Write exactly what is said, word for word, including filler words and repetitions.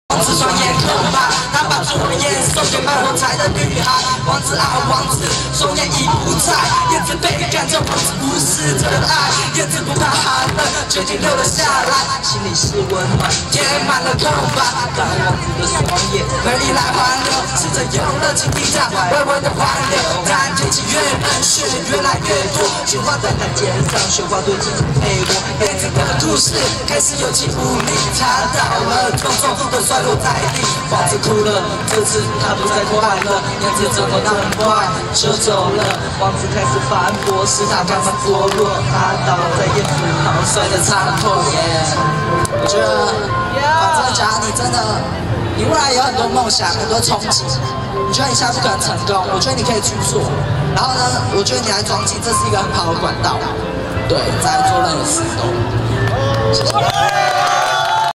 王子双眼空白，他把左眼送给卖火柴的女孩。王子啊王子，双眼已不在，燕子被赶走，王子无视着的爱，燕子不怕寒冷，决定留了下来，心里是温暖，填满了空白。但王子的双眼美丽来环流，试着用热情地上微微的环流。但天气越冷，雪越来越多，雪花在他肩上，雪花堆积陪我。燕子的故事开始有气无力，他到了痛重的摔落在地，王子哭了，这次他不再快乐，燕子怎么那么快就走了？王子开始反驳，是他干嘛堕落？他倒在燕子旁，摔得残破。我觉得，反正假如你真的，你未来有很多梦想，很多憧憬，你觉得你现在不可能成功，我觉得你可以去做。然后呢，我觉得你来装进，这是一个很好的管道，对，在做任何事都。谢谢。